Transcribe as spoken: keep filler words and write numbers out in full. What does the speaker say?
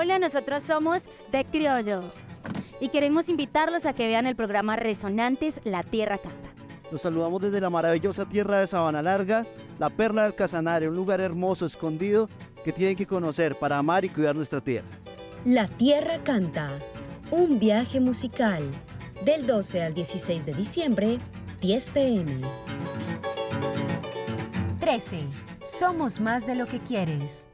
Hola, nosotros somos The Criollos y queremos invitarlos a que vean el programa Resonantes La Tierra Canta. Los saludamos desde la maravillosa tierra de Sabana Larga, la perla del Casanare, un lugar hermoso, escondido, que tienen que conocer para amar y cuidar nuestra tierra. La Tierra Canta, un viaje musical, del doce al dieciséis de diciembre, diez pe eme. trece. Somos más de lo que quieres.